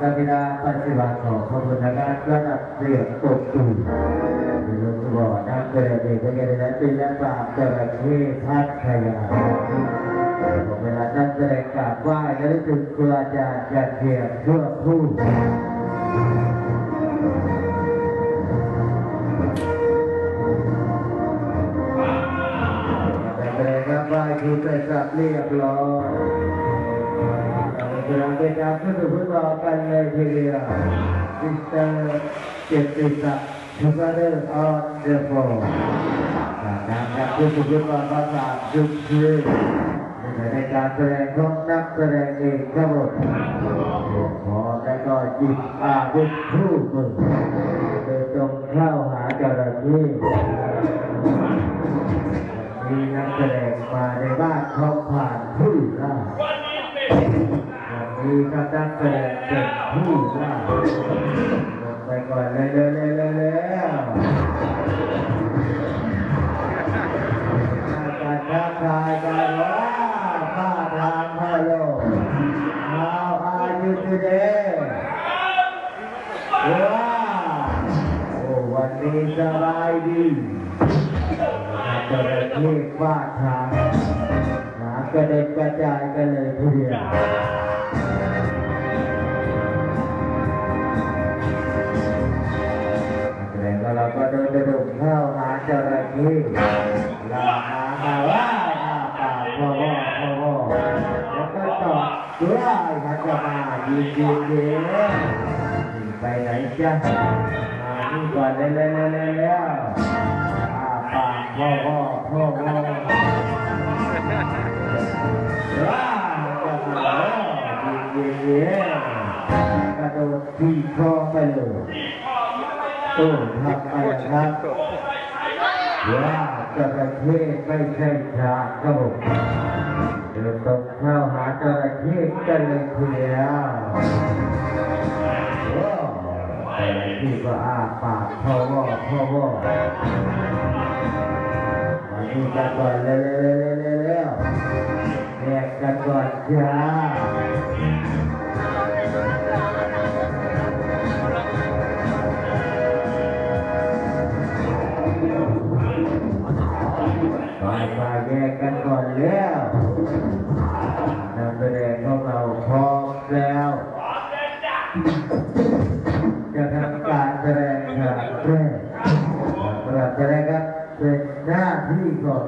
กบิดาปฏิบัติของพระพุทธการระดับเรียกตกตู่มีรถบ่อนักเกิดเด็กก็จะได้ตีและปราบจระเข้พัดขยะเวลานักแสดงกราบไหว้ก็ได้ถึงครูอาจารย์จะเขียนเพื่อพูดไหว้ครูไปกลับเรียบร้อยเราไปตามขึ้นไปรอกันเลยทีเดียวมิสเตอร์เกียรติศักดิ์ชูการ์เดอร์ออนเดอะโฟร์การขึ้นไปรอภาษาจุดชื่อในการแสดงของนักแสดงเองทั้งหมดพอแล้วก็จิบอาวุธคู่มือเดินตรงเข้าหาจระเข้มีนักแสดงมาในบ้านเขาผ่านผู้ล่าวันนี้ครับนักแสดงเป็นผู้ล่าลงไปก่อนเลยการทักทายกันว่าข้าทางพะโล How are you today ว้าวโอ้วันนี้สบายดีจระเข้ฟาดทางหมากระเด็นกระจายกันเลยทีเดียวแล้วเราก็เดินไปดูเข้าหาจระเข้ลามาว่าปากพ่อแล้วก็ตอบด้วยมันจะมายิงไปไหนจ๊ะมานี่ก่อนแล้วปากพ่อจะมายิงกระโดดที่คอไปเลยทำไปครับว่าจระเข้ไม่ใช่ชาครับผมเดินตรงเข้าหาจระเข้กันเลยทีเดียวแต่ที่ก็อ้าปากพ่อมาดูกันก่อนเร็วแยกกันก่อนจ้ามาแยกกันก่อนแล้วนักแสดงของเราพร้อมแล้วจะทำการแสดงครั้งแรกสำหรับแสดงครับเป็นหน้าที่ของ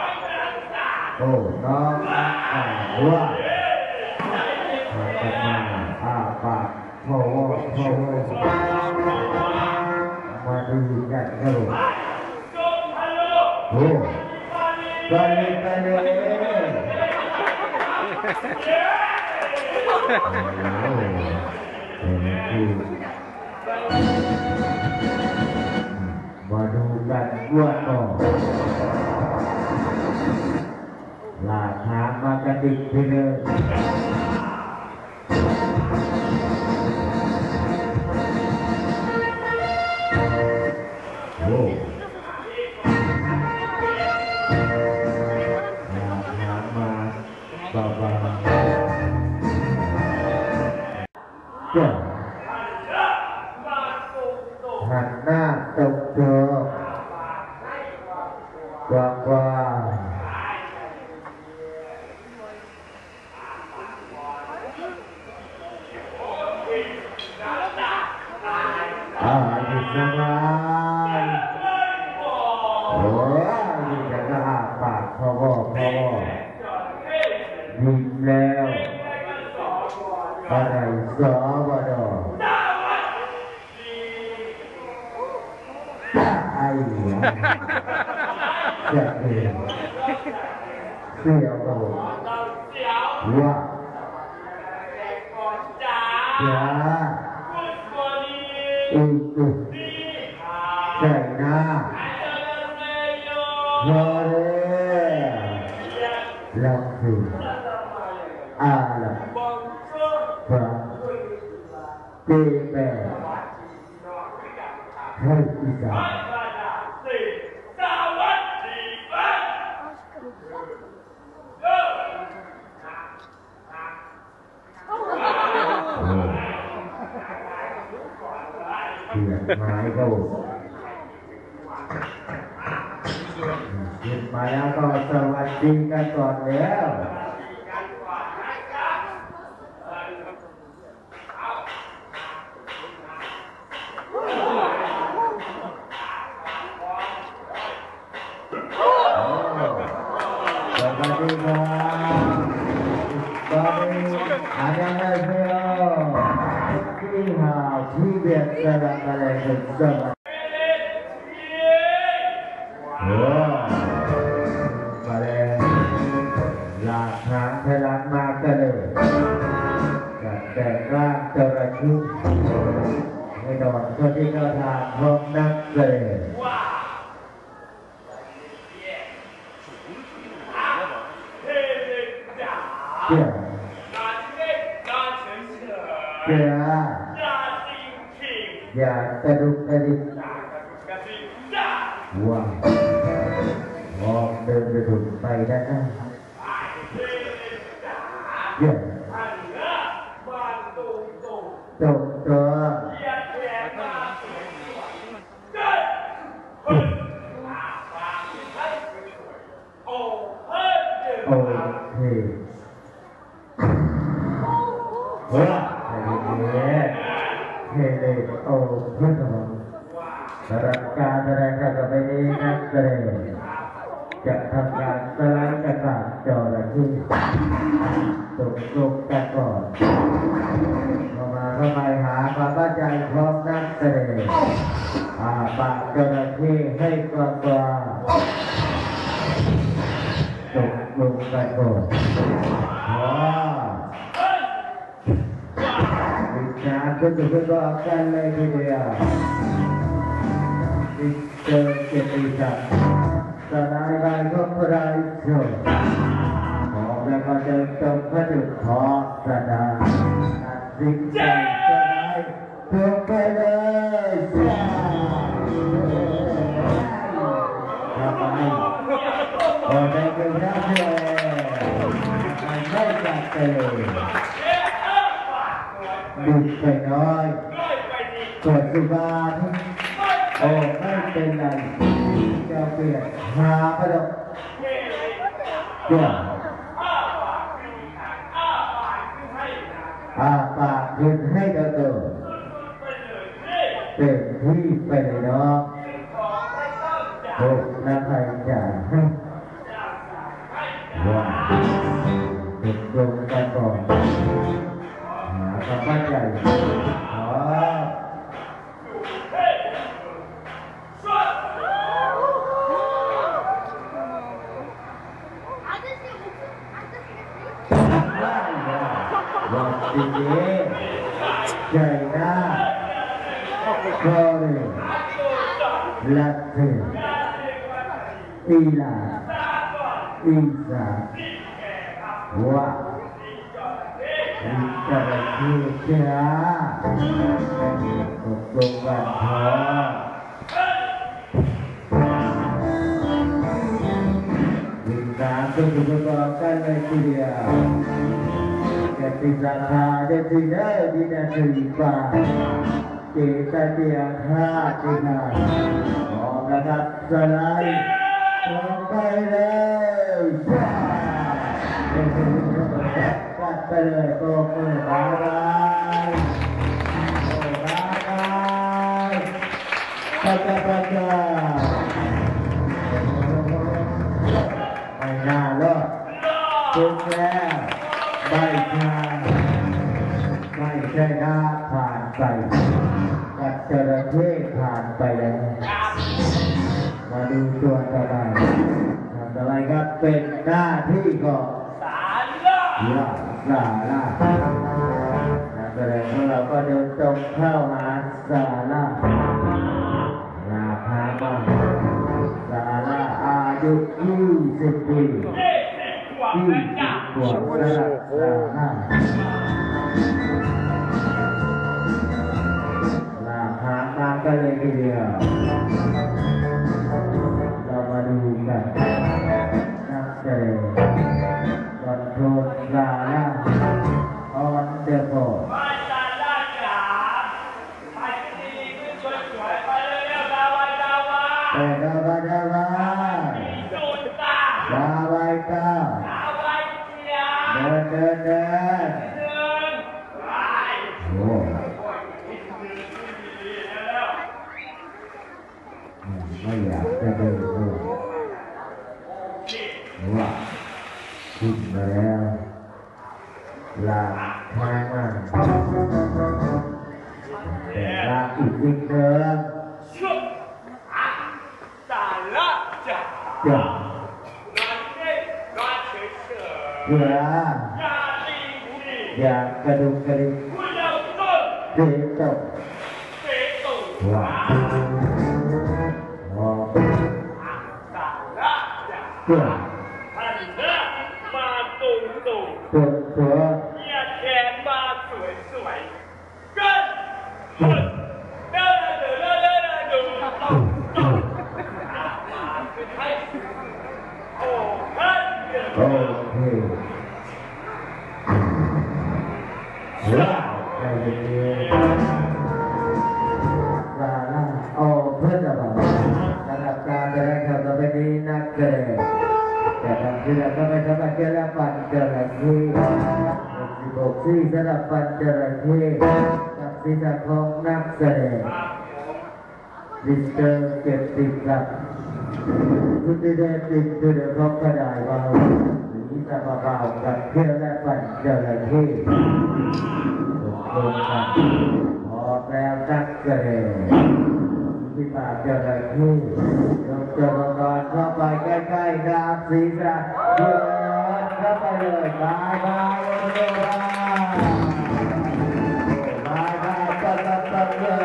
น้องว่าจะมาปากพ่อมาดูกันครับกันเลยมาดูกันว่าต่อลาทางมากระดิกทีเดียวหันหน้าตกตัวกว้างสบายนี่จะก็อาปากพ่อยิ้มแล้วอะไรสอบดอไอ้จะเป็นเสี่ยวกับว่าจ้าใส่หน้าพอเลยลักคือละพระเตแปให้อีสานเสียงไม้ก็หยิบมาแล้วก็สวัสดีกันก่อนแล้วสวัสดีครับตอนนี้อาจารย์ได้เพื่อที่หาที่เบียดสลับอะไรกันสักโอ้มาเลยหลักฐานพลังมากันเลยกับแต่งร่างจระเข้ให้ดอนคนที่เขาทานพร้อมนักเลยเจ้าอย่าตะดุกตะดิกว้าวมองเดินไปถึงไปได้นะเจ้าตกตัวโอเคว้าเฮ้ยโอ้เพื่อนผมสำหรับการแสดงต่อไปนี้นักแสดงจะทำการสไลด์กระดาษจอระเข้ตกลงกันก่อนเข้าไปหาความบ้าใจพร้อมนักแสดงปากจระเข้ให้กว้างตกลงกันก่อนก็จะเป็นว่าการเลยทีเดียวมิสเตอร์เกียรติศักดิ์สลายใบก็พรายโชว์ของแล้วก็เดินตรงพระจุดขอสดาตัดสินใจสลายตัวไปเลยทำไมโอ้ได้เป็นนักเลยไม่จัดเลยดุไปน้อยกดสุบานโอ้ไม่เป็นไรจะเปลี่ยนหาพระดกเดี๋ยวปากขึ้นให้เดินเต็มที่ไปเลยเนาะโอ้นักใครจ่ายว้าวติดลงกันก่อนกลับบ้านใหญ่วันนี้ใหญ่หน้าก็เลยลัดเถอะอีลาอีสาว่าจระเข้เจ้าตกลงกันพอวิ่งตามตัวประกอบกันเลยทีเดียวแกติดราคาได้ทีเดียวดีนาทีกว่าเจ๊ตาเดียงห้าทีนาพร้อมนะครับสไลด์ลงไปเลยกัดไปเลยโกมือบายบายโอ้บายบายปัจจัยไม่น่าเลิกถึงแล้วไม่ใช่หน้าผ่านไปกัดจระเข้ผ่านไปแล้วมาดูตัวต่อไปทำอะไรครับเป็นหน้าที่ก่อนลานักแสดงของเราก็เดินตรงเข้ามาศาลาพามาศาลาอายุ20 ปี20 ขวบแล้วศาลาพามาก็เลยทีเดียวเรามาดูกันนักแสดงคอนโทรลลาon the board ไม่จานได้จ๋าไปดีขึ้นชนขึ้นมาแล้วลากทางมาแต่ลากอีกนิดเดิมจ้ะเพื่ออย่างกระดุมกระดิ่งเด็กตกว้าวเพื่อตัวแขนมาสวยๆกันเดินดูคือให้โอ้เฮ้ยโอเคว้าวใจเย็นๆลาล่าโอ้เพื่อนจะบอกสำหรับการแสดงของเราเป็นนี้นักแสดงแต่ทางที่เราก็ไม่สามารถเจริญปันเจริญที่16ที่สำหรับปันเจริญที่กับศีรษะของนักแสดงมิสเตอร์เก็บติดกับคุณที่ได้ติดคือเดี๋ยวเขากระดาษเบาหรือจะมาเบากับเพื่อนและปันเจริญที่ตกลงกันพอแล้วนักแสดงที่มาเจริญที่ลงจรกรเข้าไปใกล้ๆกับศีรษะเดินเข้าไปเลยบายบายบายบายตัดเลย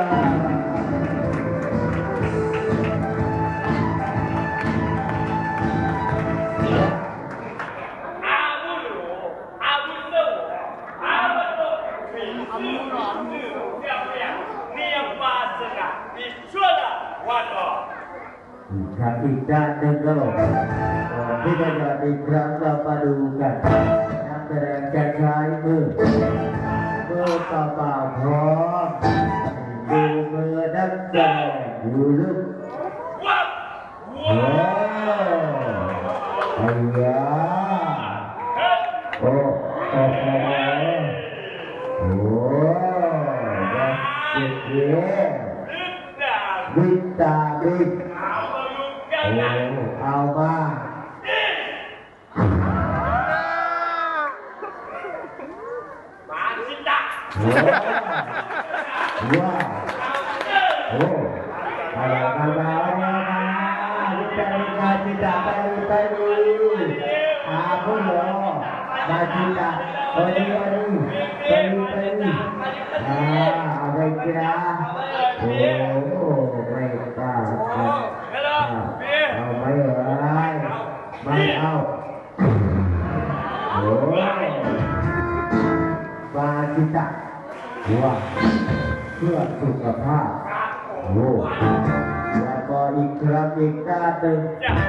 ครับอีกด้านหนึ่งก็บอกที่จะยอดอีกครั้งเรามาดูกันนักแสดงจะใช้มือเปล่าพร้อมดูมือนักแสดงดูลึกโอ้ไอ้ยาโอ้โอ้โอ้บิดตาบิดเอามาชิตะว้าวโอ้อะไรกันบ้างเนี่ยนะจิตาไปดูผู้หญิงมาจิตาไปดูเอาไปกินนะโอ้ไม่กล้าเอาไม่เอาโอ้ปาจิตะว่าเพื่อสุขภาพโอ้แล้วก็อีกครั้งอีกด้านหนึ่ง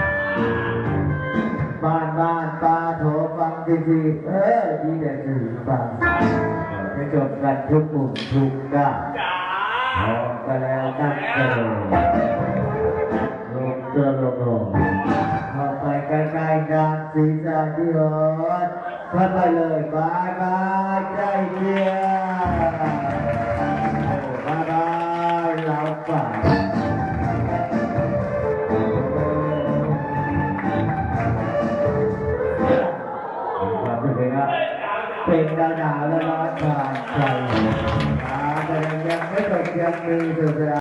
บ้านปาโถฟังดีดีแต่สื่อฟังจะจบกันทุกมุมทุกด้านพร้อมกันแล้วตั้งลงเข้าไปใกล้ๆกันศีรษะที่หดเข้าไปเลยบายใจเชียร์บายเราไปเป็นดาวแล้วร้อนผ่านใจแต่ยังไม่จบยังมีสุด